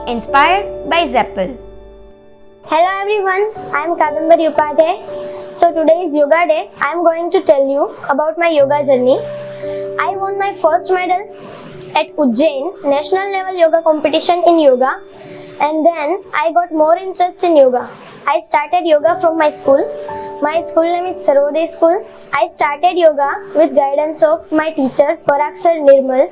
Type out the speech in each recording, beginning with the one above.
inspired by Zeppel. Hello everyone, I am Kadambari Upadhyay. So today is Yoga Day. I am going to tell you about my yoga journey. I won my first medal at Ujjain National Level Yoga Competition in yoga, and then I got more interest in yoga. I started yoga from my school. My school name is Sarvodaya School. I started yoga with guidance of my teacher Parag Sir Nirmal.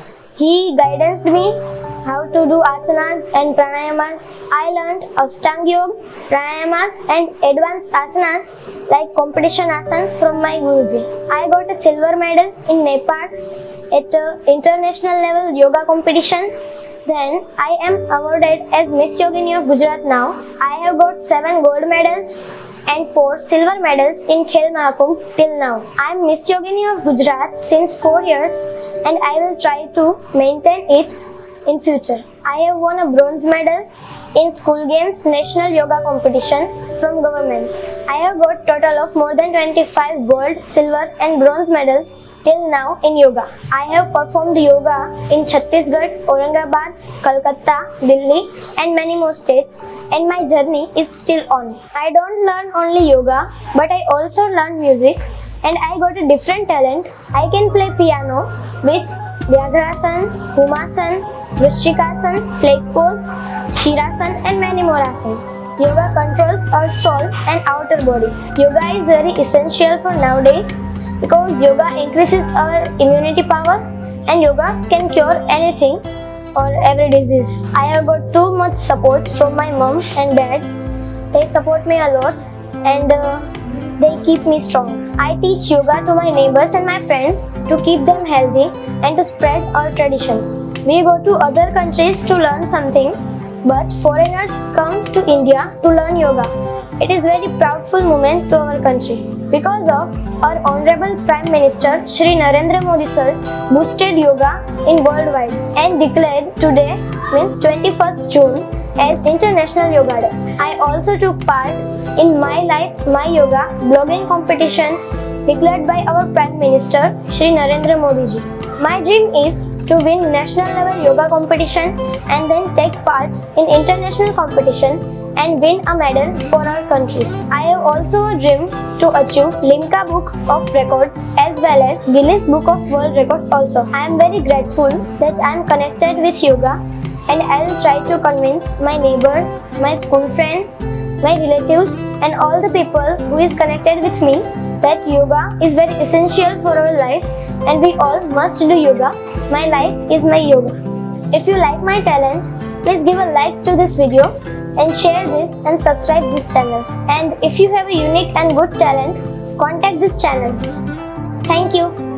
He guided me how to do asanas and pranayamas. I learned Ashtanga Yoga, pranayamas and advanced asanas like competition asan from my Guruji. I got a silver medal in Nepal at an international level yoga competition. Then I am awarded as Miss Yogini of Gujarat now. I have got 7 gold medals and 4 silver medals in Khel Mahakumbh till now. I am Miss Yogini of Gujarat since 4 years and I will try to maintain it in future. I have won a bronze medal in school games national yoga competition from government. I have got total of more than 25 gold, silver and bronze medals till now in yoga. I have performed yoga in Chhattisgarh, Aurangabad, Kolkata, Delhi and many more states, and my journey is still on. I don't learn only yoga but I also learn music, and I got a different talent. I can play piano with Vyagrasan, Humasan, Vrishchikasan, flag pose, Shirasan and many more asanas. Yoga controls our soul and outer body. Yoga is very essential for nowadays because yoga increases our immunity power and yoga can cure anything or every disease. I have got too much support from my mom and dad. They support me a lot and they keep me strong. I teach yoga to my neighbors and my friends to keep them healthy and to spread our traditions. We go to other countries to learn something, but foreigners come to India to learn yoga. It is very proudful moment to our country. Because of our Honorable Prime Minister Shri Narendra Modi Sir boosted yoga in worldwide and declared today means 21st June as International Yoga Day. I also took part in My Life, My Yoga blogging competition declared by our Prime Minister Shri Narendra Modi ji. My dream is to win national level yoga competition and then take part in international competition and win a medal for our country. I have also a dream to achieve Limca Book of Record as well as Guinness Book of World Record also. I am very grateful that I am connected with yoga, and I will try to convince my neighbors, my school friends, my relatives and all the people who is connected with me that yoga is very essential for our life and we all must do yoga. My life is my yoga. If you like my talent, please give a like to this video and share this and subscribe this channel. And if you have a unique and good talent, contact this channel. Thank you.